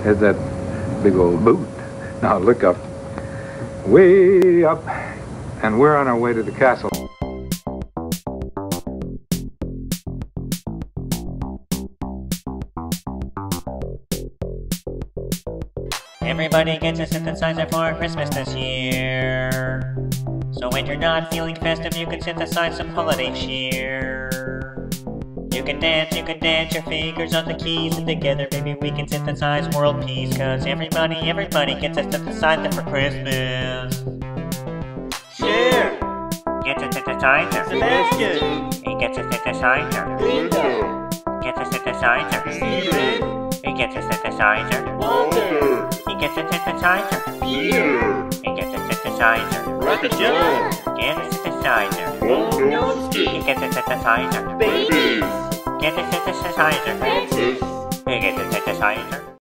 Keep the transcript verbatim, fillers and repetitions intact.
There's that big old boot. Now look up, way up, and we're on our way to the castle. Everybody gets a synthesizer for Christmas this year. So when you're not feeling festive, you can synthesize some holiday cheer. You can dance, you can dance your fingers on the keys, and together maybe we can synthesize world peace. Cause everybody, everybody gets a synthesizer for Christmas. Share! Gets a synthesizer. Sebastian! He gets a synthesizer. Linda! Gets a synthesizer. Steven! He gets a synthesizer. Walter! He gets a synthesizer. Peter! He gets a synthesizer. Rocket John! Get a synthesizer. Ronowski! He gets a synthesizer. Babies! Get a synthesizer. Francis! He gets a synthesizer.